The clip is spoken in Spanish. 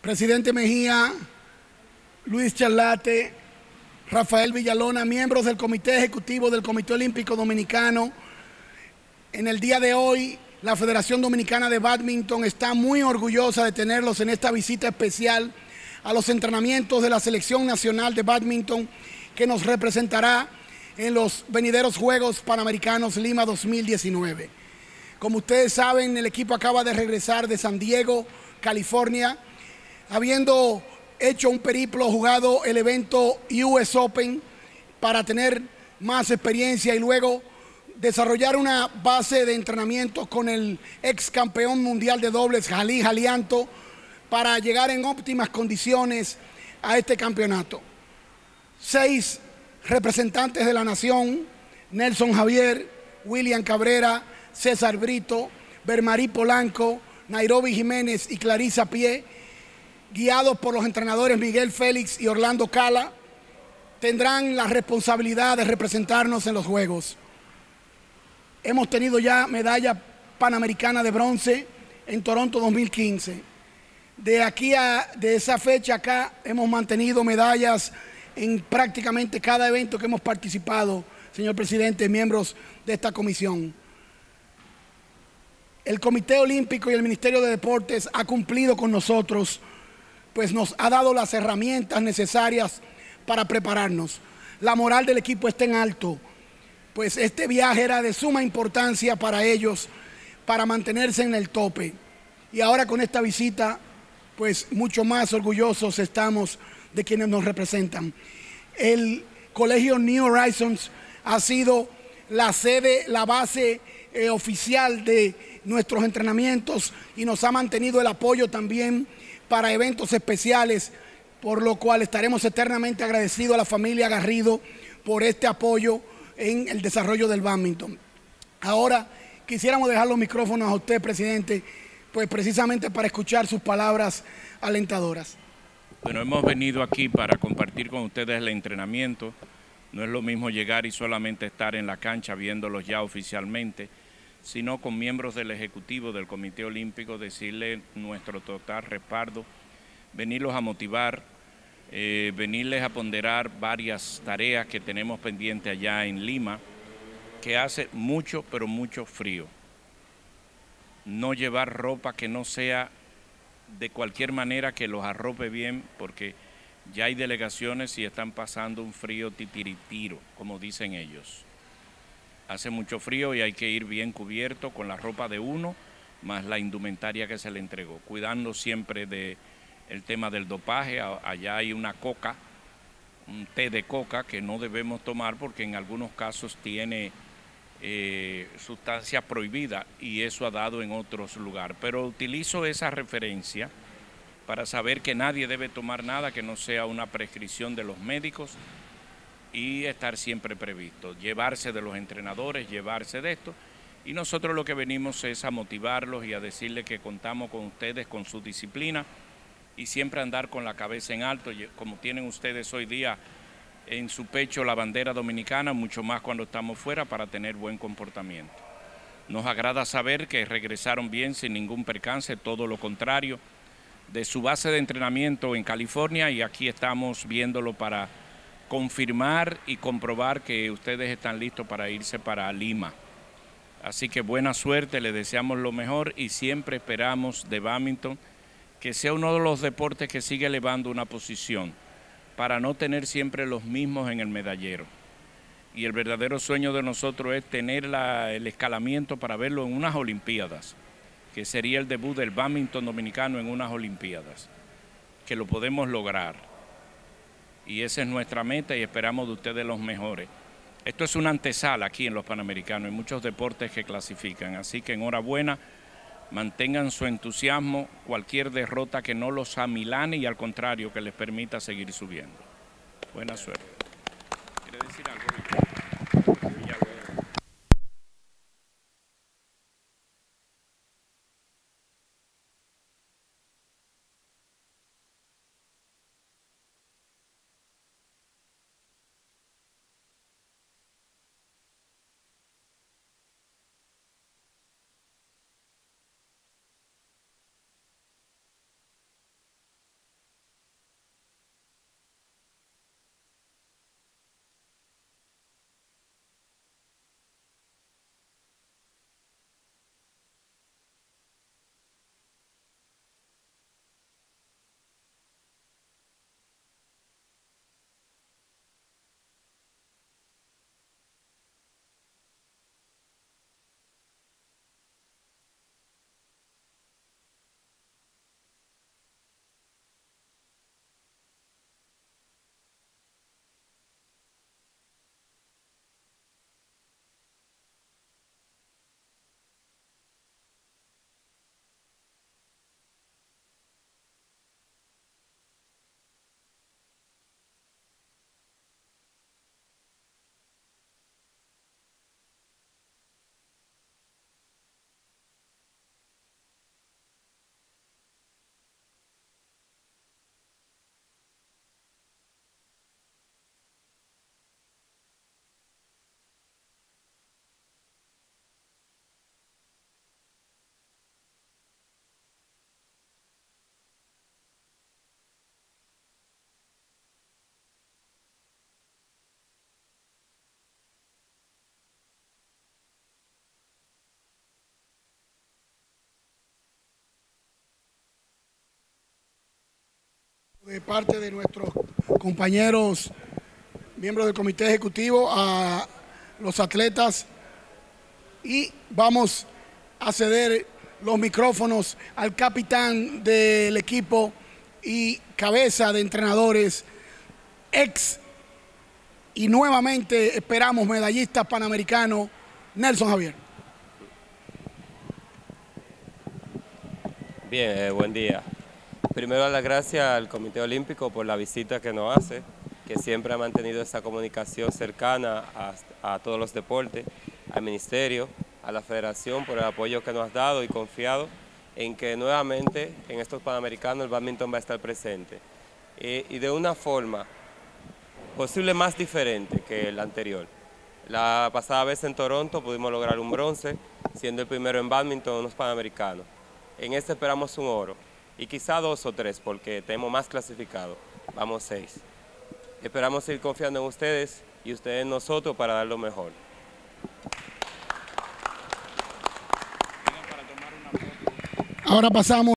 Presidente Mejía, Luis Charlate, Rafael Villalona, miembros del Comité Ejecutivo del Comité Olímpico Dominicano. En el día de hoy, la Federación Dominicana de Bádminton está muy orgullosa de tenerlos en esta visita especial a los entrenamientos de la Selección Nacional de Bádminton que nos representará en los venideros Juegos Panamericanos Lima 2019. Como ustedes saben, el equipo acaba de regresar de San Diego, California, habiendo hecho un periplo, jugado el evento US Open para tener más experiencia y luego desarrollar una base de entrenamiento con el ex campeón mundial de dobles Jalí Jalianto para llegar en óptimas condiciones a este campeonato. 6 representantes de la nación: Nelson Javier, William Cabrera, César Brito, Bermarí Polanco, Nairobi Jiménez y Clarisa Pie, guiados por los entrenadores Miguel Félix y Orlando Cala, tendrán la responsabilidad de representarnos en los Juegos. Hemos tenido ya medalla panamericana de bronce en Toronto 2015. De esa fecha acá hemos mantenido medallas en prácticamente cada evento que hemos participado, señor presidente, miembros de esta comisión. El Comité Olímpico y el Ministerio de Deportes ha cumplido con nosotros, pues nos ha dado las herramientas necesarias para prepararnos. La moral del equipo está en alto, pues este viaje era de suma importancia para ellos, para mantenerse en el tope. Y ahora con esta visita, pues mucho más orgullosos estamos de quienes nos representan. El Colegio New Horizons ha sido la sede, la base oficial de nuestros entrenamientos y nos ha mantenido el apoyo también para eventos especiales, por lo cual estaremos eternamente agradecidos a la familia Garrido por este apoyo en el desarrollo del bádminton. Ahora quisiéramos dejar los micrófonos a usted, presidente, pues precisamente para escuchar sus palabras alentadoras. Bueno, hemos venido aquí para compartir con ustedes el entrenamiento. No es lo mismo llegar y solamente estar en la cancha viéndolos ya oficialmente, sino con miembros del Ejecutivo del Comité Olímpico, decirles nuestro total respaldo, venirlos a motivar, venirles a ponderar varias tareas que tenemos pendientes allá en Lima, que hace mucho, pero mucho frío. No llevar ropa que no sea de cualquier manera que los arrope bien, porque ya hay delegaciones y están pasando un frío titiritiro, como dicen ellos. Hace mucho frío y hay que ir bien cubierto con la ropa de uno, más la indumentaria que se le entregó, cuidando siempre del tema del dopaje. Allá hay una coca, un té de coca que no debemos tomar porque en algunos casos tiene sustancias prohibidas y eso ha dado en otros lugares. Pero utilizo esa referencia para saber que nadie debe tomar nada que no sea una prescripción de los médicos y estar siempre previsto, llevarse de los entrenadores, llevarse de esto. Y nosotros lo que venimos es a motivarlos y a decirles que contamos con ustedes, con su disciplina y siempre andar con la cabeza en alto, como tienen ustedes hoy día en su pecho la bandera dominicana, mucho más cuando estamos fuera, para tener buen comportamiento. Nos agrada saber que regresaron bien sin ningún percance, todo lo contrario, de su base de entrenamiento en California, y aquí estamos viéndolo para confirmar y comprobar que ustedes están listos para irse para Lima. Así que buena suerte, les deseamos lo mejor y siempre esperamos de bádminton que sea uno de los deportes que sigue elevando una posición para no tener siempre los mismos en el medallero. Y el verdadero sueño de nosotros es tener el escalamiento para verlo en unas Olimpiadas, que sería el debut del bádminton dominicano en unas Olimpiadas, que lo podemos lograr. Y esa es nuestra meta y esperamos de ustedes los mejores. Esto es una antesala aquí en los Panamericanos, hay muchos deportes que clasifican, así que enhorabuena, mantengan su entusiasmo, cualquier derrota que no los amilane y al contrario que les permita seguir subiendo. Buena suerte. ¿Quiere decir algo? De parte de nuestros compañeros, miembros del comité ejecutivo, a los atletas, y vamos a ceder los micrófonos al capitán del equipo y cabeza de entrenadores, ex y nuevamente esperamos medallista panamericano, Nelson Javier. Bien, buen día. Primero dar las gracias al Comité Olímpico por la visita que nos hace, que siempre ha mantenido esa comunicación cercana a todos los deportes, al Ministerio, a la Federación por el apoyo que nos ha dado y confiado en que nuevamente en estos Panamericanos el bádminton va a estar presente. Y de una forma posible más diferente que el anterior. La pasada vez en Toronto pudimos lograr un bronce, siendo el primero en bádminton en los Panamericanos. En este esperamos un oro, y quizá 2 o 3, porque tenemos más clasificados, vamos 6. Esperamos seguir confiando en ustedes y ustedes en nosotros para dar lo mejor. Ahora pasamos